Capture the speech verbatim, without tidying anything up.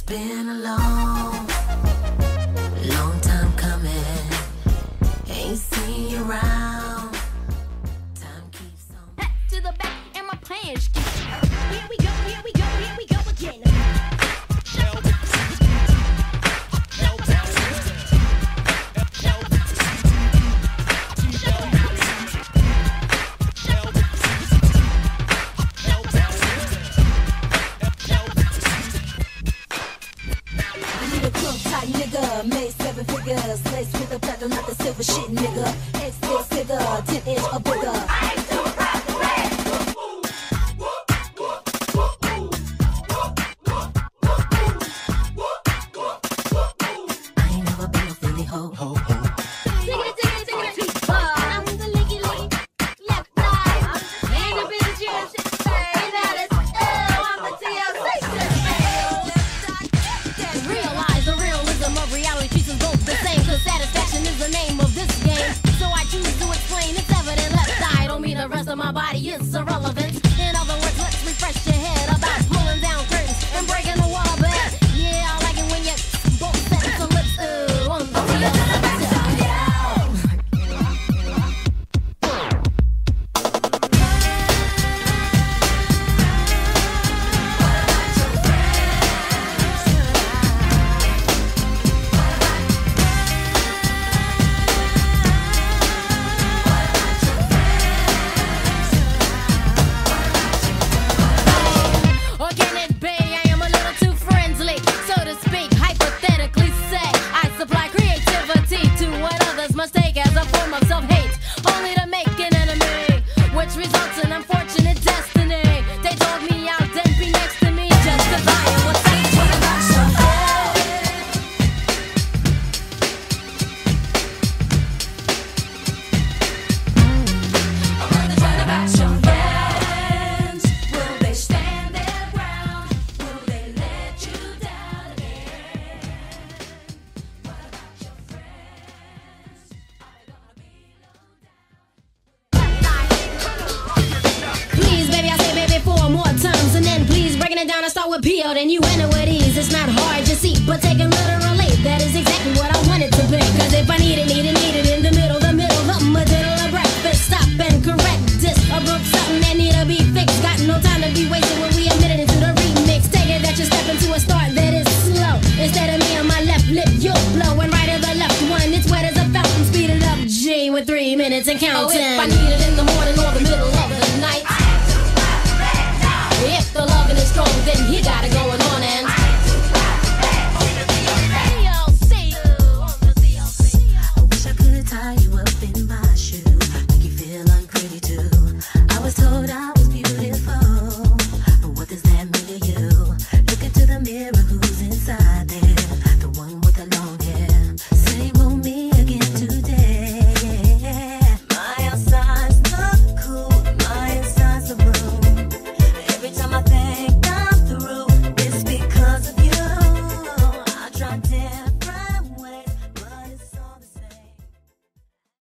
been a long, long time coming. Ain't seen you around. Time keeps on. Back to the back, and my plans keep. Here we go, here we go, here we go again. Made seven figures, laced with the platinum, not the silver shit, nigga. X still figure, ten inch or bigger. I ain't too proud to brag. I ain't never been a Philly hoe. Ho, ho. Tickety, tickety, tickety, I'm the licky lick, left side. Ain't a bit of juice, say that it's ill. I'm the T L C shit, realize the realism of reality treats us both the same. Cause satisfaction is the name of this game. So I choose to explain, it's evident left side. Don't mean the rest of my body is irrelevant. In other words, let's refresh your head about pulling down curtains and breaking the wall bed. Yeah, I like it when you both set some lips. Ooh, on the T L C. Appeal, then you enter with ease. It's not hard to see, but take it literally. That is exactly what I want it to be. Cause if I need it, need it, need it in the middle, the middle, the middle of breakfast. Stop and correct this. I broke something that need to be fixed. Got no time to be wasted when we admit it into the remix. Take it that you step into a start that is slow. Instead of me on my left lip, you'll blow. And right of the left one, it's wet as a fountain. Speed it up, G, with three minutes and counting. Oh, if I need it in the morning or the middle of the night. If the loving is strong, then you gotta go and